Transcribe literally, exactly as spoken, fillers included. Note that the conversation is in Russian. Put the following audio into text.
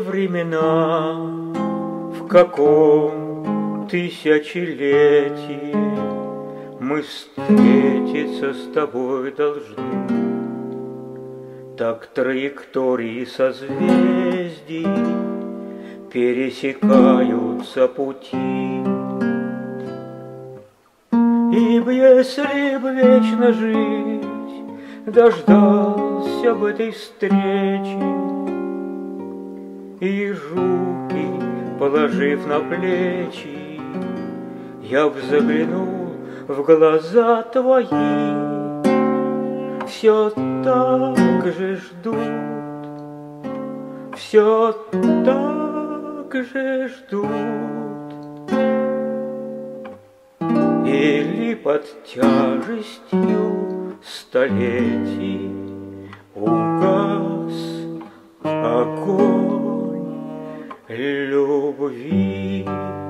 времена, в каком тысячелетии мы встретиться с тобой должны. Так траектории созвездий пересекаются пути. Ибо если б вечно жить, дождался бы этой встречи, и руки, положив на плечи, я б заглянул в глаза твои. Все так же ждут, все так же ждут. Или под тяжестью столетий угас огонь любви.